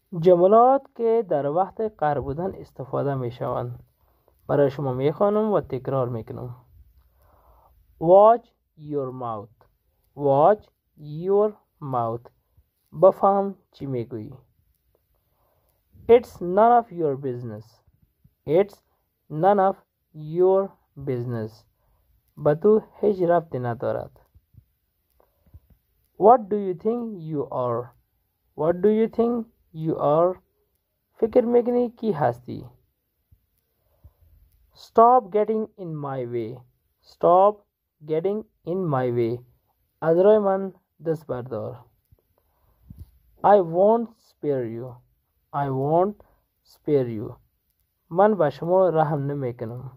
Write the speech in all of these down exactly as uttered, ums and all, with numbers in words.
جملات که در وقت قرار بودن استفاده می شوند. برای شما می خوانم و تکرار می کنم. Watch your mouth. Watch your mouth. بفهم چی می گویی. It's none of your business. It's none of your business. به تو هیچ ربطی ندارد. What do you think you are? What do you think you are? فکر میکنی کی هستی؟ Stop getting in my way. Stop getting in my way. از راه من دست بردار. I won't spare you. I won't spare you. من به شما رحم نمیکنم.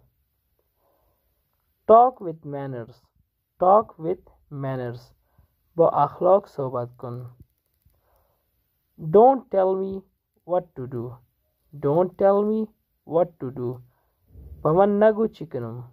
Talk with manners. Talk with manners. با اخلاق صحبت کن. Don't tell me what to do. Don't tell me what to do. به من نگو چی کنم.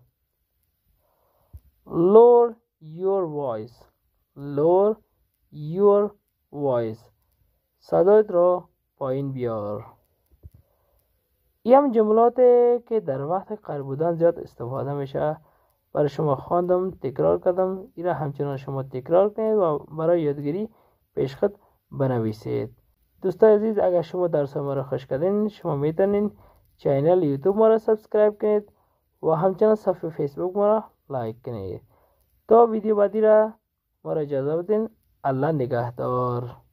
Lower your voice. Lower your voice. صدایت را پایین بیار. این هم جملاته که در وقت قرار بودن زیاد استفاده میشه. برای شما خواندم، تکرار کردم. این را همچنان شما تکرار کنید و برای یادگیری پیشخط بنویسید. دوستان عزیز، اگر شما درس ما را خوش کردین، شما میتونین چینل یوتیوب ما را سابسکرایب کنید و همچنان صفحه فیسبوک ما را لایک کنید. تا ویدیو بعدی را ما را اجازه بدین. الله نگهدار.